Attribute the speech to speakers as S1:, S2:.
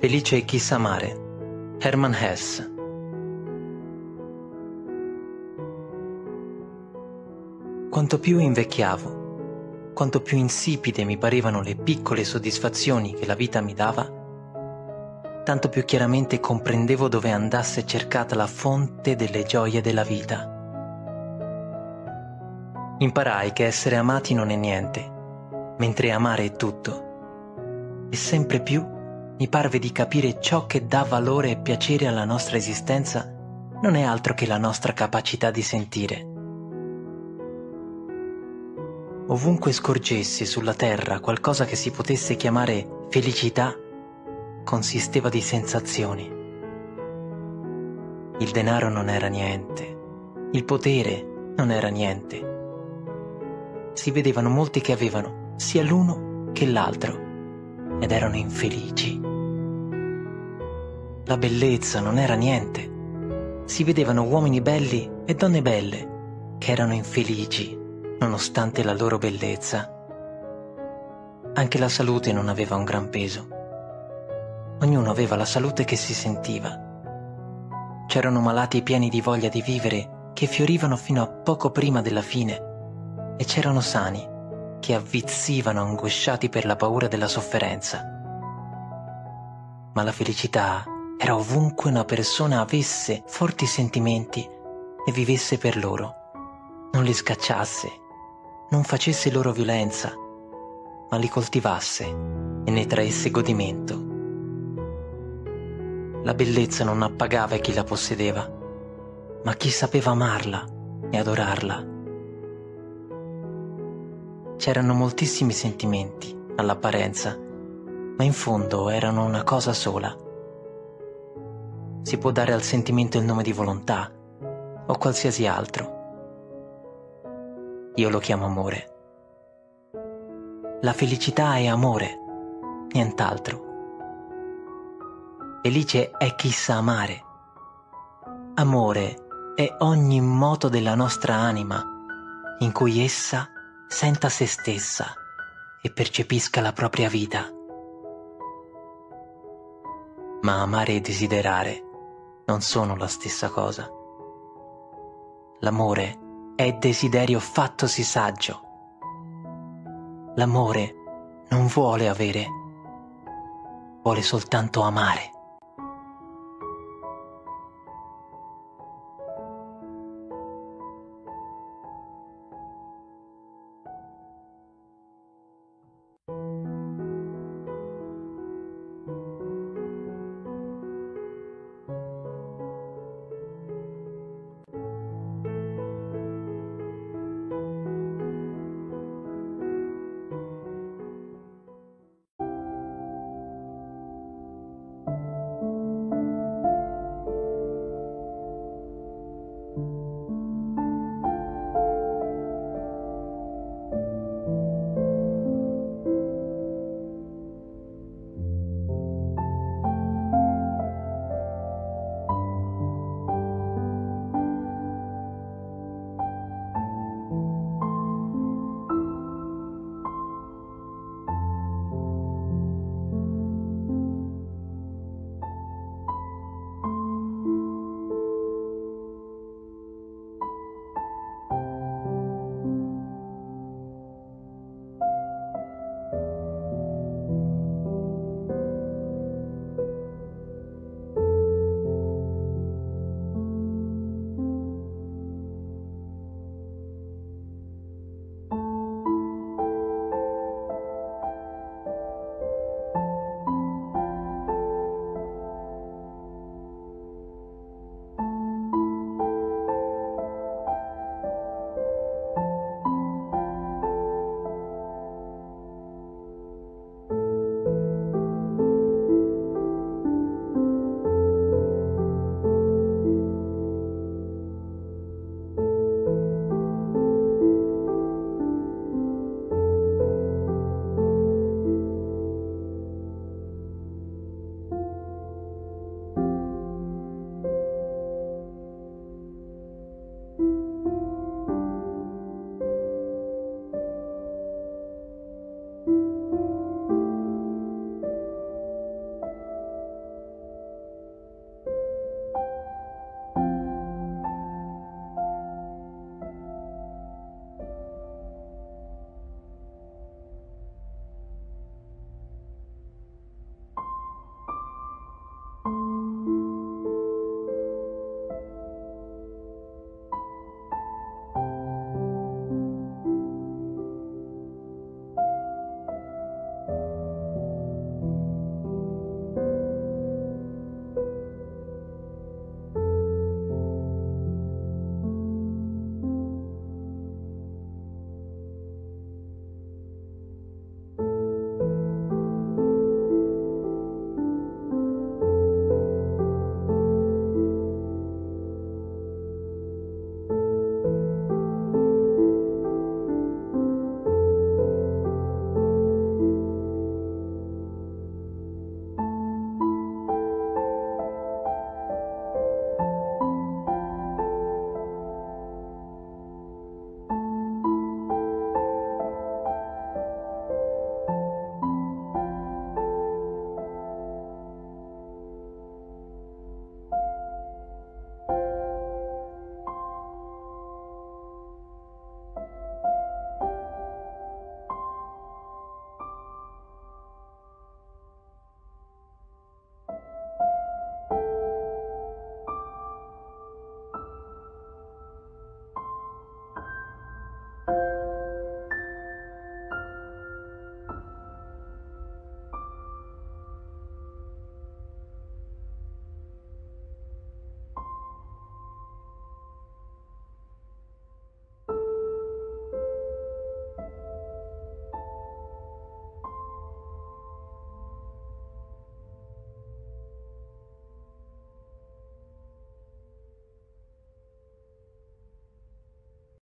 S1: Felice e chi sa amare. Hermann Hesse. Quanto più invecchiavo, quanto più insipide mi parevano le piccole soddisfazioni che la vita mi dava, tanto più chiaramente comprendevo dove andasse cercata la fonte delle gioie della vita. Imparai che essere amati non è niente, mentre amare è tutto. E sempre più mi parve di capire ciò che dà valore e piacere alla nostra esistenza non è altro che la nostra capacità di sentire. Ovunque scorgessi sulla terra qualcosa che si potesse chiamare felicità, consisteva di sensazioni. Il denaro non era niente, il potere non era niente. Si vedevano molti che avevano sia l'uno che l'altro ed erano infelici. La bellezza non era niente. Si vedevano uomini belli e donne belle che erano infelici nonostante la loro bellezza. Anche la salute non aveva un gran peso. Ognuno aveva la salute che si sentiva. C'erano malati pieni di voglia di vivere che fiorivano fino a poco prima della fine e c'erano sani che avvizzivano angosciati per la paura della sofferenza. Ma la felicità era ovunque una persona avesse forti sentimenti e vivesse per loro, non li scacciasse, non facesse loro violenza, ma li coltivasse e ne traesse godimento. La bellezza non appagava chi la possedeva, ma chi sapeva amarla e adorarla. C'erano moltissimi sentimenti all'apparenza, ma in fondo erano una cosa sola. Si può dare al sentimento il nome di volontà o qualsiasi altro. Io lo chiamo amore. La felicità è amore, nient'altro. Felice è chi sa amare. Amore è ogni moto della nostra anima in cui essa senta se stessa e percepisca la propria vita. Ma amare e desiderare non sono la stessa cosa. L'amore è desiderio fattosi saggio. L'amore non vuole avere, vuole soltanto amare.